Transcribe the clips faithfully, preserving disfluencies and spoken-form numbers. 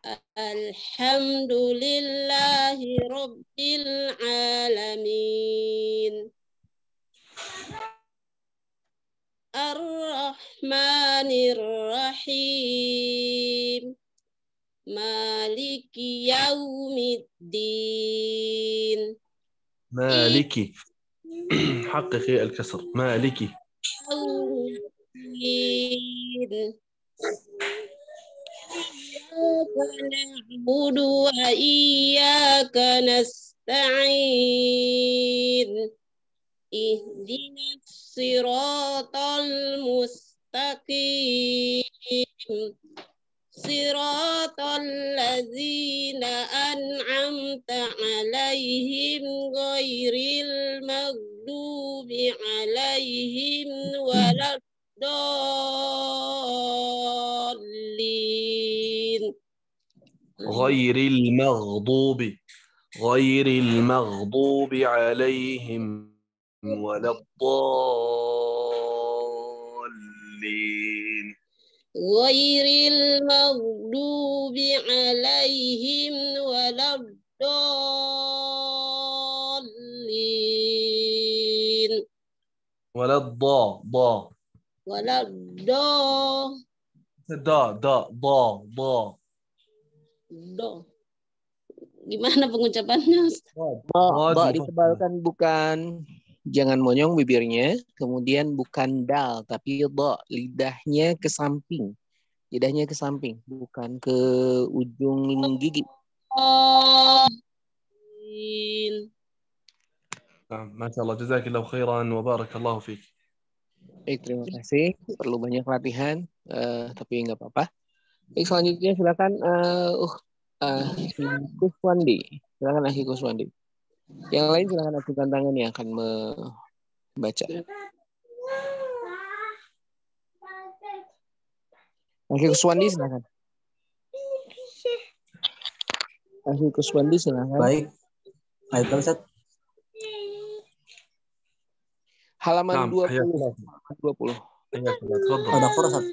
Alhamdulillahi Rabbil Alamin. Ar-Rahmanir Rahim. Maliki Yaumiddin. مالكي. حققي الكسر. مالكي. يومدين. نعبد وإياك نستعين اهدنا الصراط المستقيم صراط الذين أنعمت عليهم غير المغضوب عليهم ولا الضالين غير المغضوب غير المغضوب عليهم ولا الضالين غير المغضوب عليهم ولا الضالين ولا الضا ضا ولا الضا دا دا ضا ضا do. Gimana pengucapannya? Ba, ba ditebalkan bukan, jangan monyong bibirnya, kemudian bukan dal tapi ba, lidahnya ke samping. Lidahnya ke samping, bukan ke ujung gigi. Oh. Masya Allah, jazakallahu khairan wa barakallahu fiik. Baik, terima kasih. Perlu banyak latihan, uh, tapi nggak apa-apa. Baik, selanjutnya silakan uh, uh, Ahli Kuswandi. Silakan Ahli Kuswandi. Yang lain silakan ajukan tangan yang akan membaca. Ahli Kuswandi silakan. Ahli Kuswandi silakan. Baik. Baik, Ustaz. Halaman dua puluh. dua puluh. Ada Ustaz.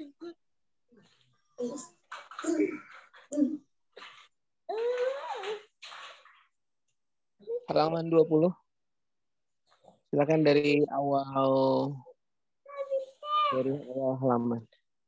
Halaman dua puluh. Silakan dari awal dari awal halaman.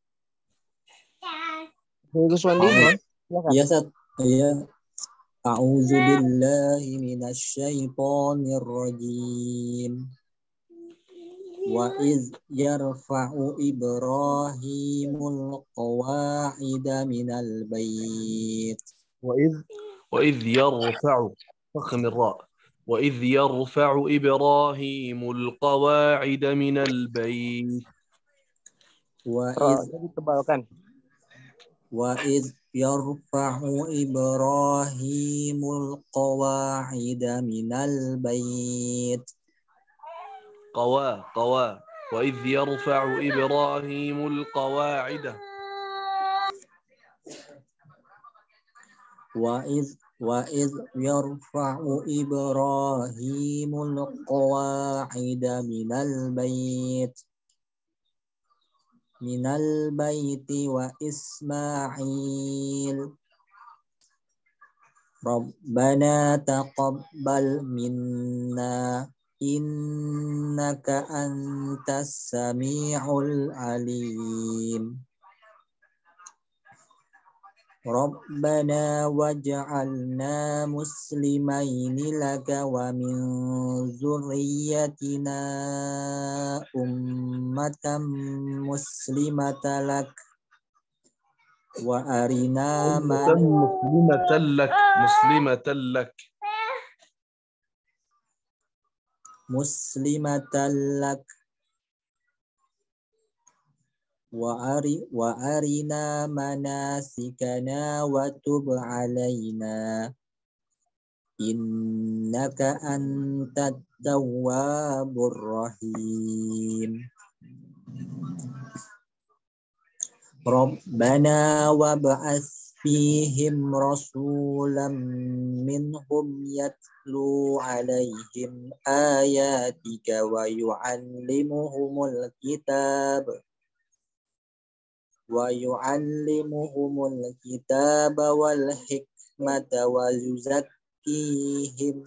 Gus Wandi, silakan. Iya, Ustaz. Iya. A'udzu billahi minasyaitonir rajim. Wa iz yarfa'u Ibrahimul qawa'ida minal bait. Wa iz wa iz yarfa'u فخم الراء وإذ يرفع إبراهيم القواعد من البيت وإذ ditebalkan وإذ يرفع إبراهيم القواعد من البيت قوا قوا وإذ يرفع إبراهيم القواعد وإذ وإذ يرفع إبراهيم القواعد من البيت من البيت وإسماعيل ربنا تقبل منا إنك أنت السميع العليم ربنا واجعلنا مسلمين لك ومن ذريتنا أمة مسلمة لك وأرنا مسلمة لك مسلمة لك مسلمة لك وأري وأرنا مناسكنا وتب علينا إنك أنت التواب الرحيم ربنا وابعث فيهم رسولا منهم يتلو عليهم آياتك ويعلمهم الكتاب wa yu'allimuhumul kitaba wal hikmata wa yuzakkihim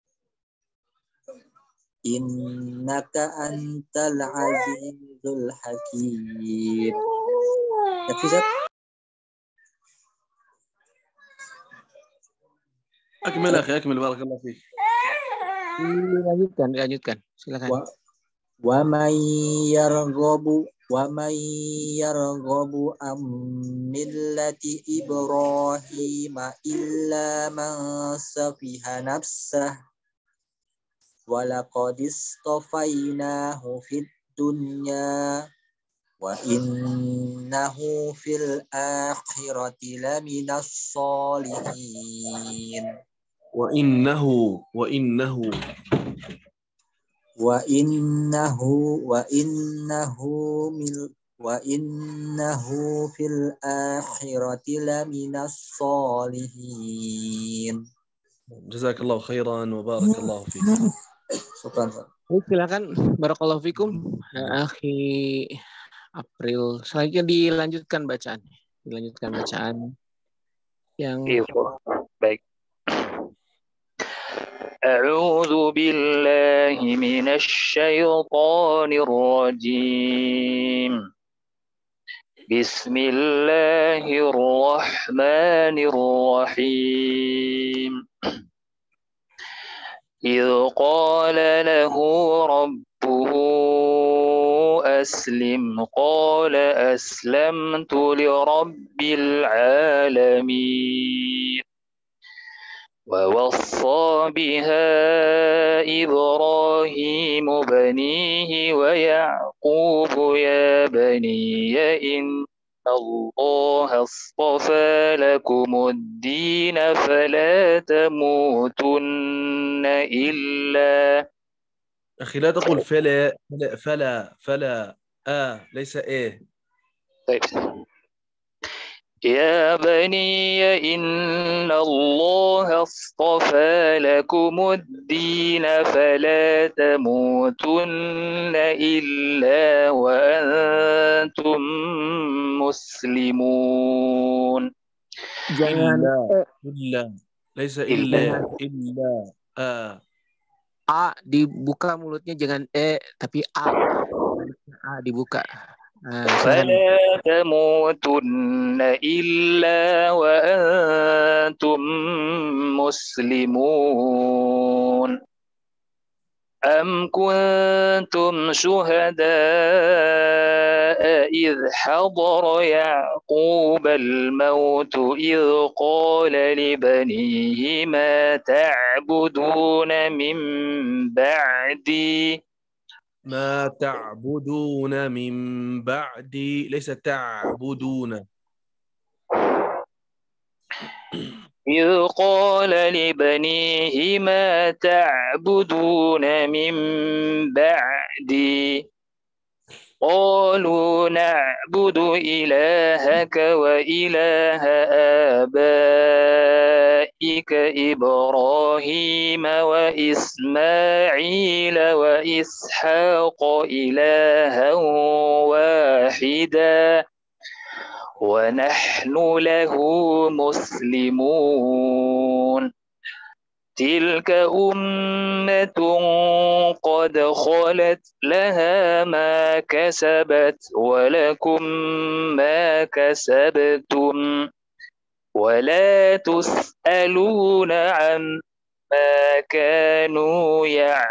innaka antal azizul hakim. Yakfi, Ustaz? أكمل أخي أكمل بارك الله فيك. Dilanjutkan, dilanjutkan. Silakan. Wa wa may yarghabu wa may yarghabu am millati Ibrahim illa man safiha nafsah wa laqad istafainahu fid dunya wa innahu fil akhirati laminas solihin. وإنه وإنه wa innahu wa innahu mil wa innahu fil akhirati laminas solihin. جزاك الله خيرا وبارك الله فيك. Syukran. Silakan, barakallahu fikum. Akhi April. Selanjutnya dilanjutkan bacaan. Dilanjutkan bacaan yang baik. أعوذ بالله من الشيطان الرجيم بسم الله الرحمن الرحيم إذ قال له ربه أسلم قال أسلمت لرب العالمين ووصى بها إبراهيم بنيه ويعقوب يا بني إن الله اصطفى لكم الدين فلا تموتن إلا. أخي لا تقول فلا فلا فلا, فلا. آه ليس إيه. طيب. يا بني إن الله اصطفى لكم الدين فلا تموتن إلا وأنتم مسلمون. jangan إلا إلا ليس إلا إلا آه. A dibuka mulutnya, jangan E tapi A. A dibuka. Nah, فلا تموتن إلا وأنتم مسلمون. أم كنتم شهداء إذ حضر يعقوب الموت إذ قال لبنيه ما تعبدون من بعدي ما تعبدون من بعدي ليس تعبدون. إذ قال لبنيه ما تعبدون من بعدي قالوا نعبد إلهك وإله آبائك إبراهيم وإسماعيل وإسحاق إلها واحدا ونحن له مسلمون. تلك أمة قد خلت لها ما كسبت ولكم ما كسبتم ولا تسألون عما كانوا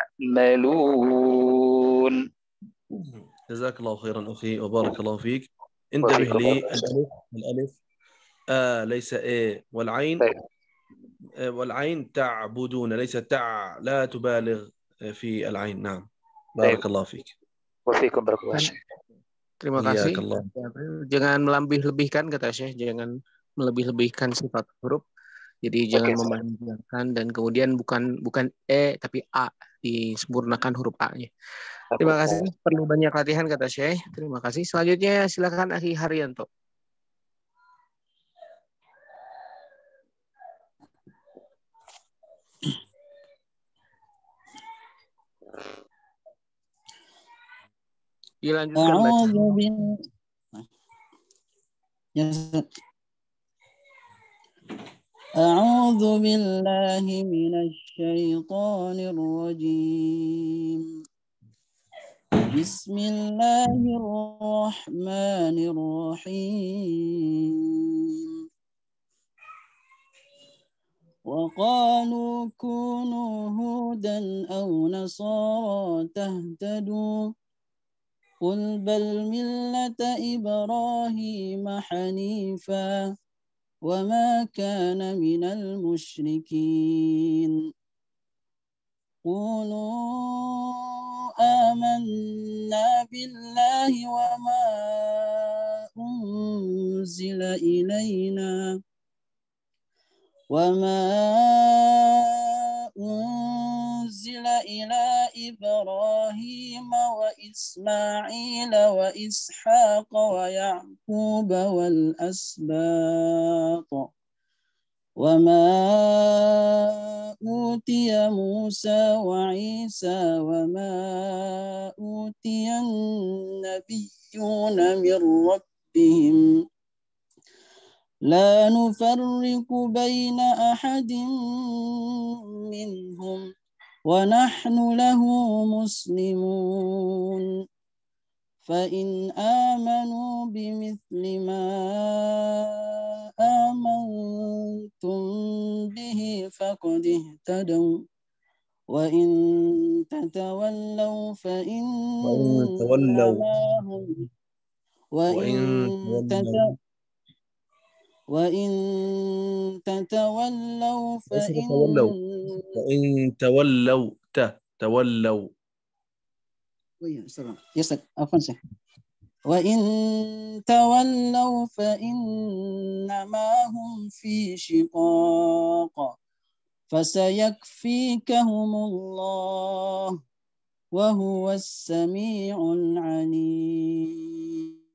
يعملون. جزاك الله خيرا أخي وبارك الله فيك. انتبه لي الألف الألف آ ليس إيه والعين والعين تعبدون ليس تع لا تبالغ في العين. نعم بارك الله فيك. وفيكم بارك الله. Terima kasih. Jangan melebih-lebihkan kata Syekh, jangan melebih-lebihkan sifat huruf. Jadi jangan okay, memanjangkan dan kemudian bukan bukan E tapi A, disempurnakan huruf A-nya. Terima kasih. Perlu banyak latihan kata Syekh. Terima kasih. Selanjutnya silakan Akhi Haryanto. Dilanjutkan baca. أعوذ بالله من الشيطان الرجيم. بسم الله الرحمن الرحيم. وقالوا كونوا هودا أو نصارى تهتدوا قل بل ملة إبراهيم حنيفا وما كان من المشركين. قولوا آمنا بالله وما أنزل إلينا وما أنزل إلى إبراهيم وإسماعيل وإسحاق ويعقوب والأسباط وما أوتي موسى وعيسى وما أوتي النبيون من ربهم لا نفرق بين أحد منهم ونحن له مسلمون. فإن آمنوا بمثل ما آمنتم به فقد اهتدوا وإن تتولوا فإنما هم وإن تتولوا وإن تتولوا فإن وإن تولوا تولوا وإن تولوا فإنما هم في شقاق فسيكفيكهم الله وهو السميع العليم.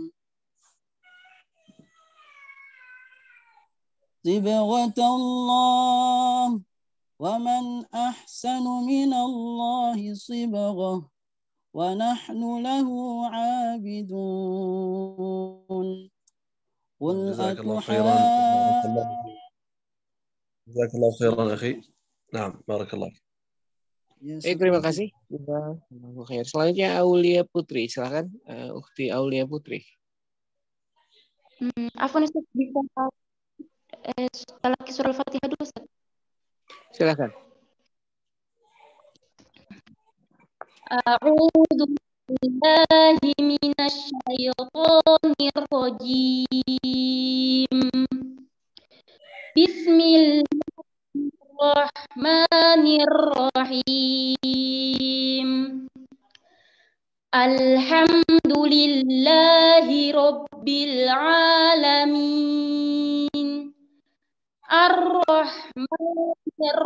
صبغة الله ومن أحسن من الله صبغة ونحن له عابدون. قل جزاك الله خيرا. جزاك الله خيرا أخي. نعم بارك الله. Baik, terima kasih. Selanjutnya Aulia Putri, silakan. Uh, Ukti Aulia Putri. Hmm, Afwan Ustaz, bisa eh, setelah surah Al-Fatihah dulu Ustaz. Silakan. A'udzu billahi minasy syaithanir rajim. Bismillahirrahmanirrahim. Alhamdulillahi rabbil alamin. Ar-Rahmanir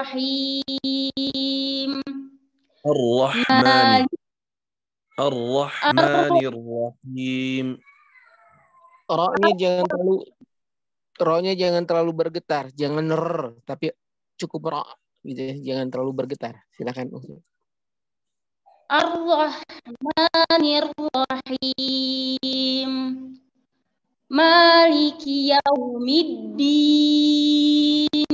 Rahim. Ar-Rahman Ar-Rahmanir Rahim. Ro-nya jangan terlalu ro-nya jangan terlalu bergetar, jangan r, tapi cukup ro gitu ya, jangan terlalu bergetar. Silakan. Ar-Rahmanir Rahim. Maliki yaumiddin.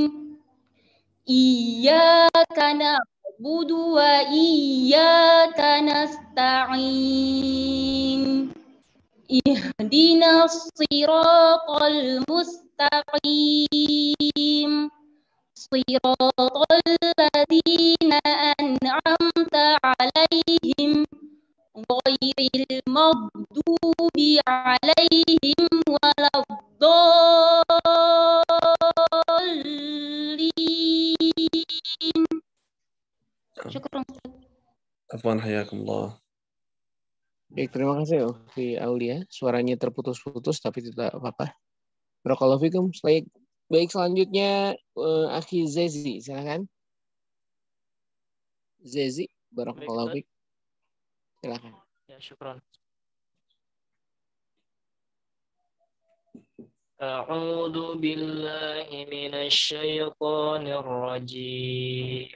Iyyaka na'budu wa iyyaka nasta'in. Ihdinas siratal mustaqim. Siratal ladzina an'amta 'alaihim ghairil maghdubi 'alaihim waladdallin. Syukran. Afwan, hayakumullah. Baik, terima kasih Ukti Aulia. Suaranya terputus-putus tapi tidak apa-apa. Barakallahu fikum. Baik, baik selanjutnya uh, Akhi Zezi, silakan. Zezi, barakallahu fikum. Silakan. Ya, syukran. A'udzu billahi minasy syaithanir rajim.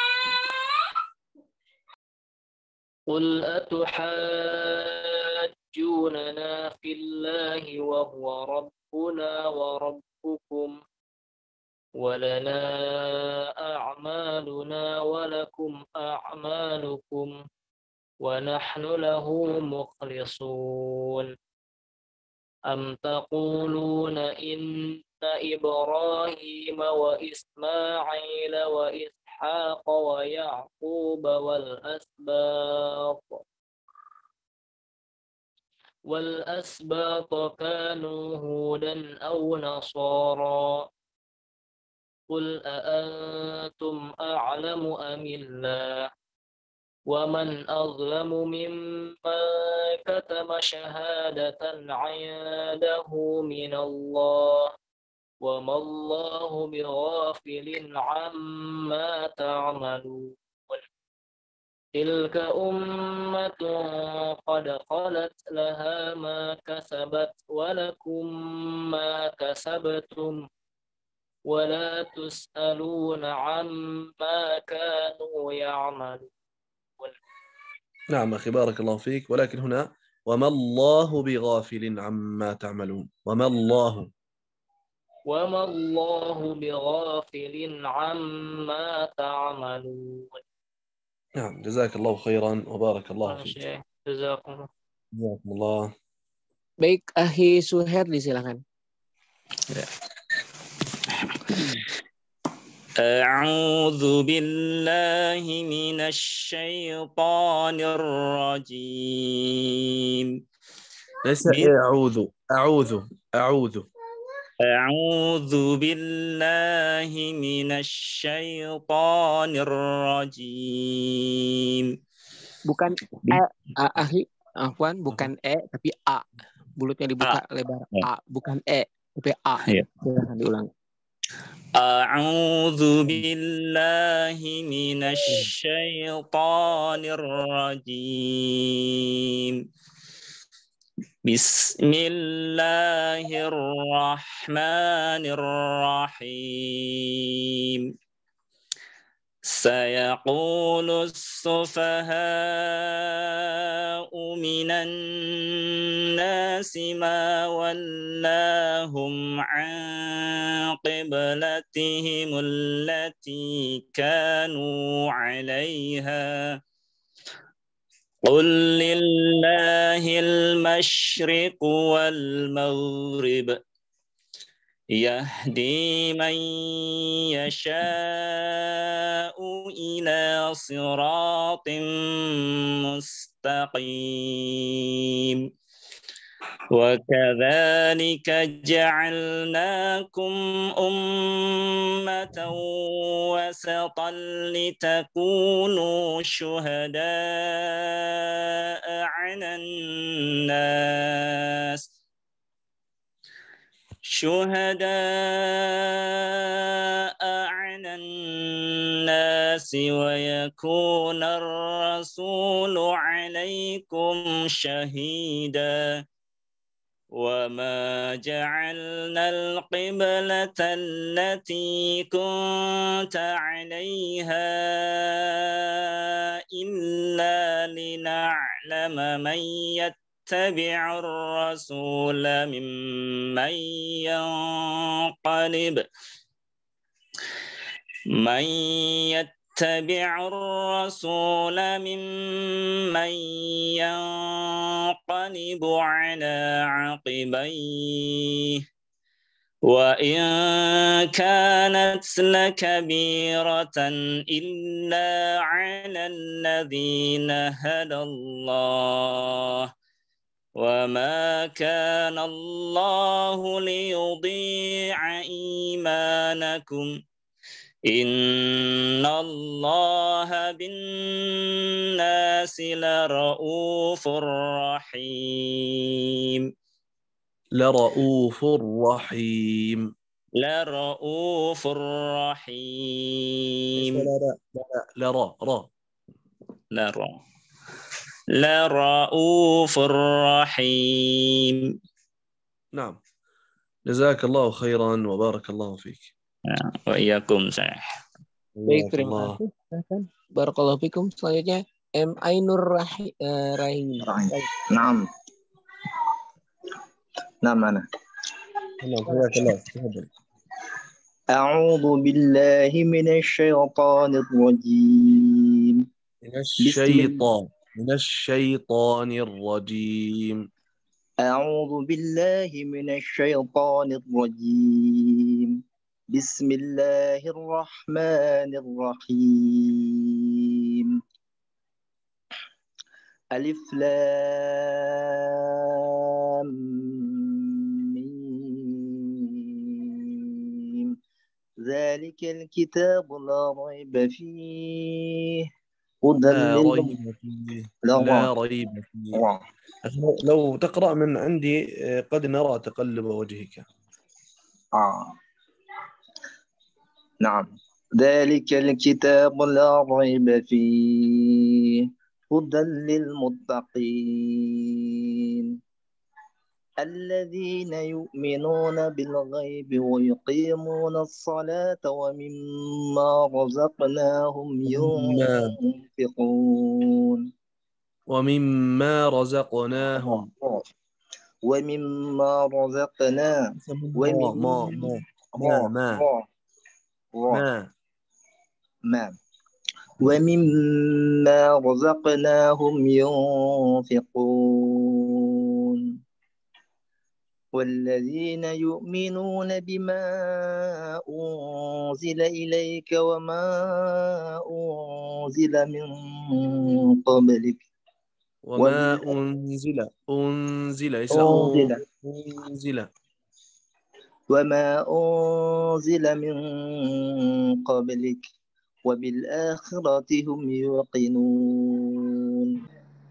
Qul atuhad يحجوننا في الله وهو ربنا وربكم ولنا أعمالنا ولكم أعمالكم ونحن له مخلصون أم تقولون إن إبراهيم وإسماعيل وإسحاق ويعقوب والأسباط والأسباط كانوا هودا أو نصارى قل أأنتم أعلم أم الله ومن أظلم ممن كتم شهادة عنده من الله وما الله بغافل عما تعملون تلك أمة قد خلت لها ما كسبت ولكم ما كسبتم ولا تسألون عما كانوا يعملون. نعم أخي بارك الله فيك، ولكن هنا وما الله بغافل عما تعملون. وما الله وما الله بغافل عما تعملون. نعم جزاك الله خيرا وبارك الله فيك. جزاكم جزاكم الله. Baik, Akhi Suherdi silakan. Ya. أعوذ بالله من الشيطان الرجيم. ليس أعوذ أعوذ أعوذ أعوذ بالله من الشيطان الرجيم. Bukan e, Akhi, Afwan, bukan e tapi a. Mulutnya dibuka a. Lebar. A, bukan e tapi a. Ya. Silakan diulang. أعوذ بالله من الشيطان الرجيم. بسم الله الرحمن الرحيم. سيقول السفهاء من الناس ما ولاهم عن قبلتهم التي كانوا عليها قل لله المشرق والمغرب يهدي من يشاء إلى صراط مستقيم وكذلك جعلناكم أمة وسطا لتكونوا شهداء على الناس شهداء على الناس ويكون الرسول عليكم شهيدا وما جعلنا القبلة التي كنت عليها إلا لنعلم من يتبع الرسول ممن ينقلب من يتبع الرسول ممن ينقلب على عقبيه وإن كانت لكبيرة إلا على الذين هدى الله وما كان الله ليضيع إيمانكم إن الله بالناس لرؤوف رحيم لرؤوف رحيم لرؤوف رحيم لا لا لا لرا را لرا لرؤوف رحيم. نعم جزاك الله خيرا وبارك الله فيك. وإياكم saya. Baik, terima kasih. Silakan. Barakallahu fikum. Selanjutnya M Ainur Rahim. Naam. نعم أنا. نعم حياك الله تفضل. أعوذ بالله من الشيطان الرجيم. من الشيطان من الشيطان الرجيم. أعوذ بالله من الشيطان الرجيم. بسم الله الرحمن الرحيم. ألف لام ميم. ذلك الكتاب لا ريب فيه هدى لا لل ريب فيه لا لا ريب فيه. الله. لو تقرأ من عندي قد نرى تقلب وجهك. آه. نعم. ذلك الكتاب لا ريب فيه هدى للمتقين الذين يؤمنون بالغيب ويقيمون الصلاة ومما رزقناهم ومما ينفقون ومما رزقناهم ومما رزقنا ما ما ما ما ما ما ومما رزقناهم ينفقون والذين يؤمنون بما أنزل إليك وما أنزل من قبلك وما أنزل أنزل ليس أنزل أنزل وما أنزل من قبلك وبالآخرة هم يوقنون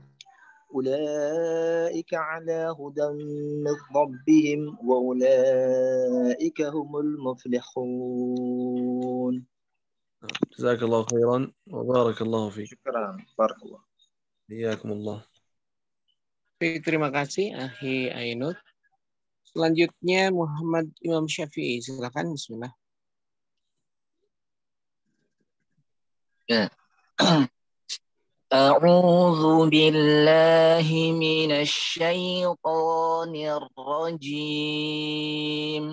أولئك على هدى من ربهم وأولئك هم المفلحون. جزاك الله خيرا وبارك الله فيك. شكرا بارك الله. حياكم الله. Baik, terima kasih Akhi Ainut. Selanjutnya Muhammad Imam Syafi'i, silakan. Bismillah. Ya. أعوذ بالله من الشيطان الرجيم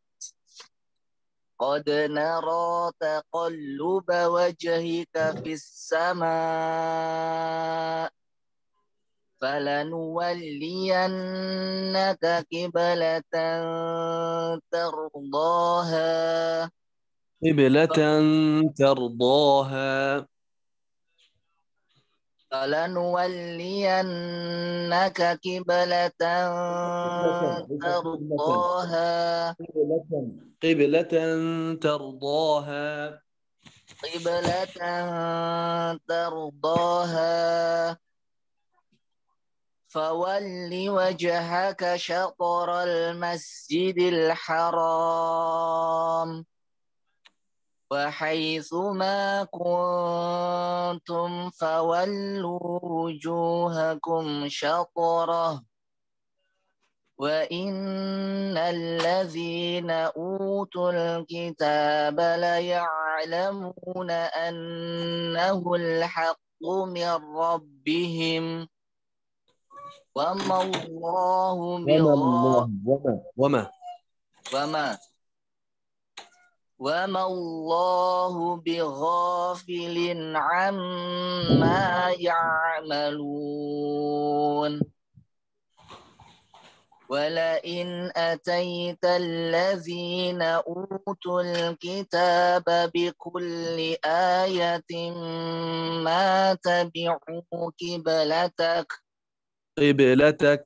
قد نرى تقلب وجهك في السماء فلنولينك قبلة ترضاها قبلة ترضاها فلنولينك قبلة ترضاها قبلة ترضاها قبلة ترضاها فول وجهك شطر المسجد الحرام وحيث ما كنتم فولوا وجوهكم شطره وإن الذين أوتوا الكتاب ليعلمون أنه الحق من ربهم وما الله بغافل وما وما وما وما الله بغافل عما يعملون ولئن أتيت الذين أوتوا الكتاب بكل آية ما تبعوا قبلتك قبلتك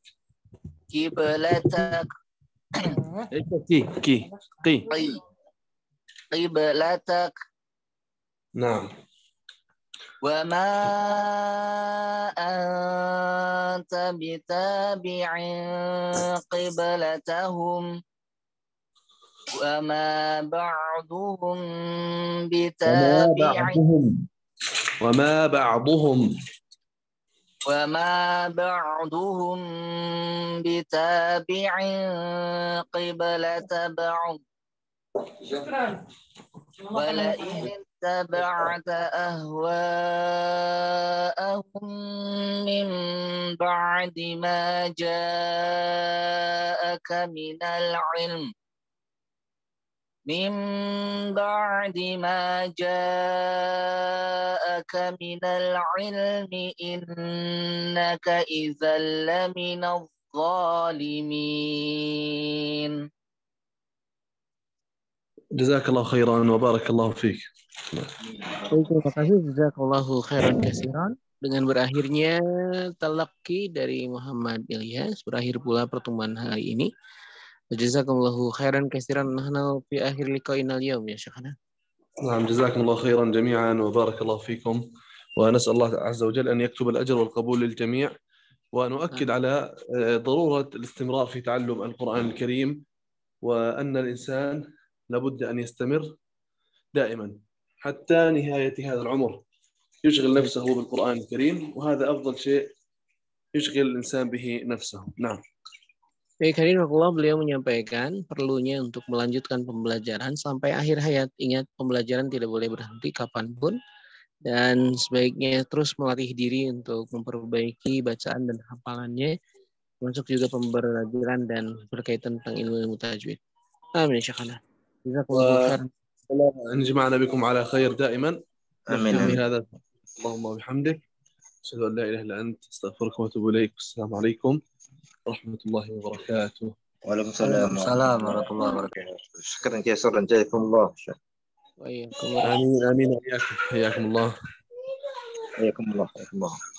قبلتك كي كي كي قبلتك نعم وما أنت بتابع قبلتهم وما بعضهم بتابع وما بعضهم وما بعضهم بتابع قبلة بعض ولئن اتبعت أهواءهم من بعد ما جاءك من العلم من بعد ما جاءك من العلم إنك إذا لمن الظالمين. جزاك الله خيرا وبارك الله فيك. Baik, terima kasih. Jazakallahu khairan katsiran. Dengan berakhirnya talaqi dari Muhammad Ilyas, berakhir pula pertemuan hari ini. Jazakallahu khairan katsiran. Nahnu fi akhir liqa'ina al-yawm ya Syekhana. نعم جزاكم الله خيرا جميعا وبارك الله فيكم ونسأل الله عز وجل أن يكتب الأجر والقبول للجميع ونؤكد على ضرورة الاستمرار في تعلم القرآن الكريم وأن الإنسان لابد أن يستمر دائما حتى نهاية هذا العمر يشغل نفسه بالقرآن الكريم وهذا أفضل شيء يشغل الإنسان به نفسه. نعم. Baik, hadirin Allah, beliau menyampaikan perlunya untuk melanjutkan pembelajaran sampai akhir hayat. Ingat, pembelajaran tidak boleh berhenti kapanpun dan sebaiknya terus melatih diri untuk memperbaiki bacaan dan hafalannya, termasuk juga pembelajaran dan berkaitan tentang ilmu tajwid. Amin ya Syekhana. Jazakallahu khairan. أن جمعنا بكم على خير دائما. آمين. آمين. هذا اللهم وبحمدك أشهد أن لا إله إلا أنت أستغفرك وأتوب إليك. السلام عليكم ورحمة الله وبركاته. وعليكم السلام ورحمة الله وبركاته. شكرا كثيرا جزاكم الله. وإياكم. آمين آمين. حياكم حياكم الله. حياكم الله حياكم الله.